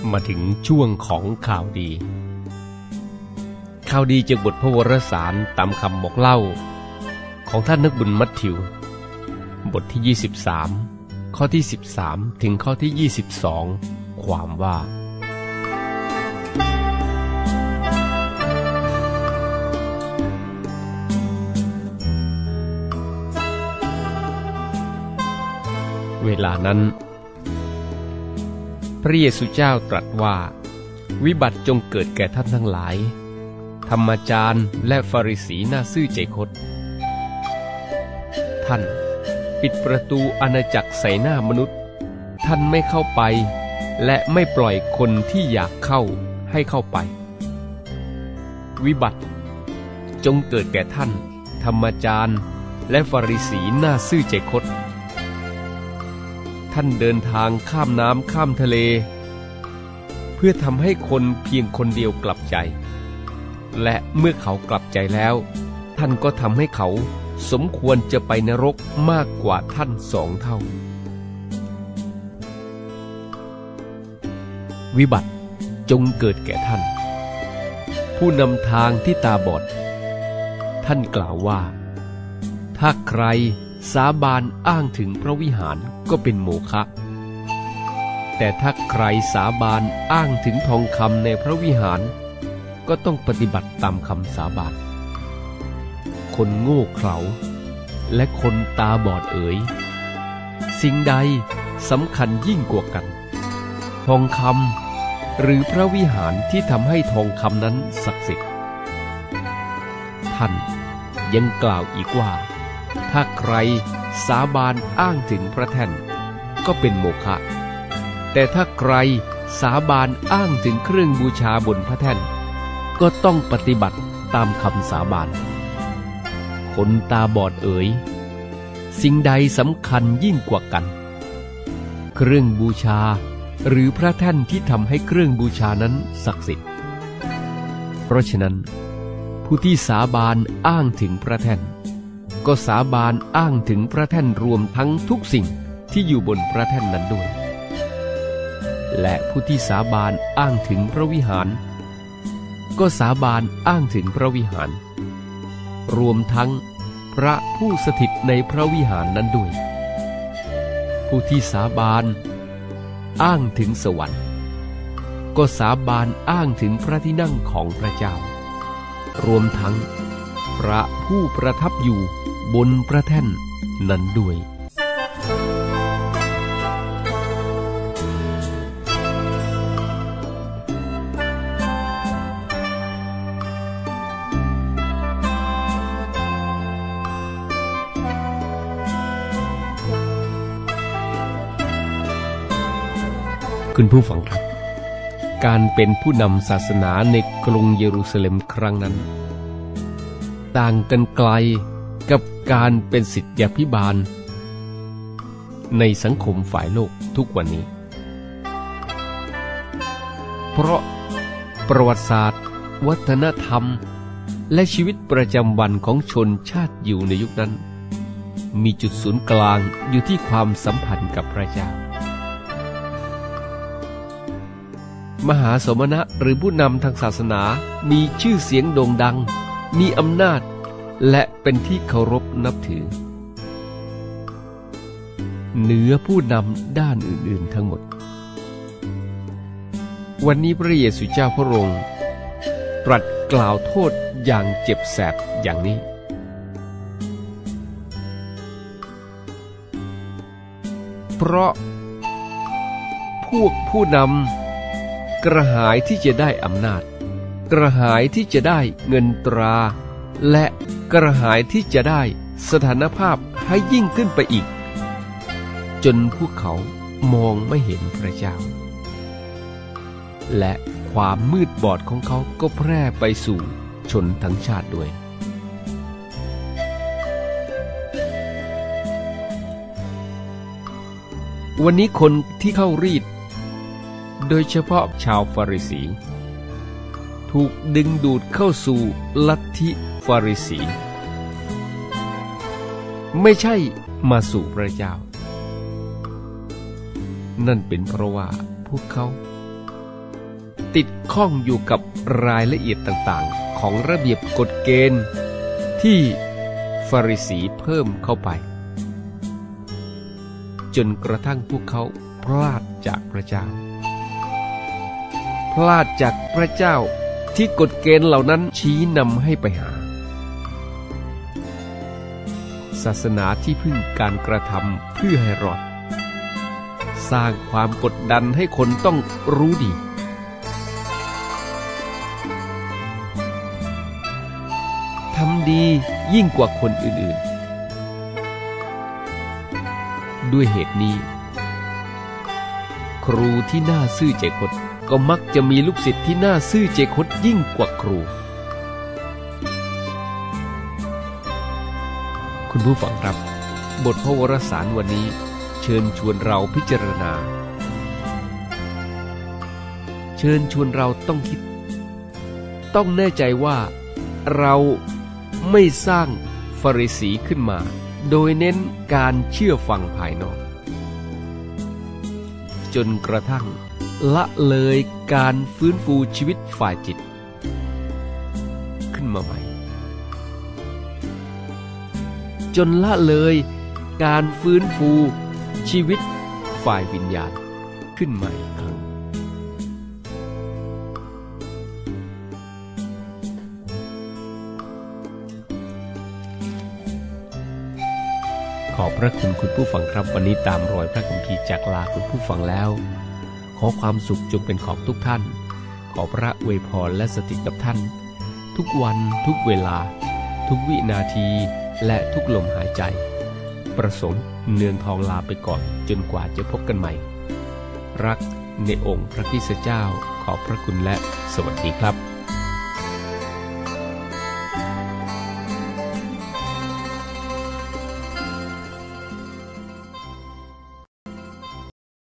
มาถึงช่วงของข่าวดีจากบทพระวรสารตามคำบอกเล่าของท่านนักบุญมัทธิวบทที่23ข้อที่13ถึงข้อที่22ความว่าเวลานั้นพระเยซูเจ้าตรัสว่าวิบัติจงเกิดแก่ท่านทั้งหลายธรรมจารย์และฟาริสีน่าซื่อใจคดท่านปิดประตูอาณาจักรใส่หน้ามนุษย์ท่านไม่เข้าไปและไม่ปล่อยคนที่อยากเข้าให้เข้าไปวิบัติจงเกิดแก่ท่านธรรมจารย์และฟาริสีน่าซื่อใจคดท่านเดินทางข้ามน้ำข้ามทะเลเพื่อทำให้คนเพียงคนเดียวกลับใจและเมื่อเขากลับใจแล้วท่านก็ทำให้เขาสมควรจะไปนรกมากกว่าท่าน2 เท่าวิบัติจงเกิดแก่ท่านผู้นำทางที่ตาบอดท่านกล่าวว่าถ้าใครสาบานอ้างถึงพระวิหารก็เป็นโมฆะแต่ถ้าใครสาบานอ้างถึงทองคำในพระวิหารก็ต้องปฏิบัติตามคำสาบานคนโง่เขลาและคนตาบอดเอ๋ยสิ่งใดสำคัญยิ่งกว่ากันทองคำหรือพระวิหารที่ทำให้ทองคำนั้นศักดิ์สิทธิ์ท่านยังกล่าวอีกว่าถ้าใครสาบานอ้างถึงพระแท่นก็เป็นโมฆะแต่ถ้าใครสาบานอ้างถึงเครื่องบูชาบนพระแท่นก็ต้องปฏิบัติตามคำสาบานคนตาบอดเอ๋ยสิ่งใดสำคัญยิ่งกว่ากันเครื่องบูชาหรือพระแท่นที่ทำให้เครื่องบูชานั้นศักดิ์สิทธิ์เพราะฉะนั้นผู้ที่สาบานอ้างถึงพระแท่นก็สาบานอ้างถึงพระแท่นรวมทั้งทุกสิ่งที่อยู่บนพระแท่นนั้นด้วยและผู้ที่สาบานอ้างถึงพระวิหารก็สาบานอ้างถึงพระวิหารรวมทั้งพระผู้สถิตในพระวิหารนั้นด้วยผู้ที่สาบานอ้างถึงสวรรค์ก็สาบานอ้างถึงพระที่นั่งของพระเจ้ารวมทั้งพระผู้ประทับอยู่บนพระแท่นนั้นด้วยคุณผู้ฟังครับการเป็นผู้นำศาสนาในกรุงเยรูซาเล็มครั้งนั้นต่างกันไกลกับการเป็นศิษยาภิบาลในสังคมฝ่ายโลกทุกวันนี้เพราะประวัติศาสตร์วัฒนธรรมและชีวิตประจำวันของชนชาติยิวในยุคนั้นมีจุดศูนย์กลางอยู่ที่ความสัมพันธ์กับพระเจ้ามหาสมณะหรือผู้นำทางศาสนามีชื่อเสียงโด่งดังมีอำนาจและเป็นที่เคารพนับถือเหนือผู้นำด้านอื่นๆทั้งหมดวันนี้พระเยซูเจ้าพระองค์ตรัสกล่าวโทษอย่างเจ็บแสบอย่างนี้เพราะพวกผู้นำกระหายที่จะได้อำนาจกระหายที่จะได้เงินตราและกระหายที่จะได้สถานภาพให้ยิ่งขึ้นไปอีกจนพวกเขามองไม่เห็นพระเจ้าและความมืดบอดของเขาก็แพร่ไปสู่ชนทั้งชาติด้วยวันนี้คนที่เข้ารีดโดยเฉพาะชาวฟาริสีถูกดึงดูดเข้าสู่ลัทธิฟาริสีไม่ใช่มาสู่พระเจ้านั่นเป็นเพราะว่าพวกเขาติดข้องอยู่กับรายละเอียดต่างๆของระเบียบกฎเกณฑ์ที่ฟาริสีเพิ่มเข้าไปจนกระทั่งพวกเขาพลาดจากพระเจ้าที่กฎเกณฑ์เหล่านั้นชี้นำให้ไปหาศาสนาที่พึ่งการกระทำเพื่อให้รอดสร้างความกดดันให้คนต้องรู้ดีทำดียิ่งกว่าคนอื่นๆด้วยเหตุนี้ครูที่น่าซื่อใจคดก็มักจะมีลูกศิษย์ที่น่าซื่อใจคดยิ่งกว่าครูคุณผู้ฟังครับบทพระวรสารวันนี้เชิญชวนเราพิจารณาเชิญชวนเราต้องคิดต้องแน่ใจว่าเราไม่สร้างฟาริสีขึ้นมาโดยเน้นการเชื่อฟังภายนอกจนกระทั่งละเลยการฟื้นฟูชีวิตฝ่ายจิตขึ้นมาใหม่จนละเลยการฟื้นฟูชีวิตฝ่ายวิญญาณขึ้นมาอีกครั้งขอบพระคุณคุณผู้ฟังครับวันนี้ตามรอยพระคัมภีร์จากลาคุณผู้ฟังแล้วขอความสุขจงเป็นของทุกท่านขอพระอวยพรและสถิตกับท่านทุกวันทุกเวลาทุกวินาทีและทุกลมหายใจประสงค์เนืองทองลาไปก่อนจนกว่าจะพบกันใหม่รักในองค์พระคริสต์เจ้าขอบพระคุณและสวัสดีครับ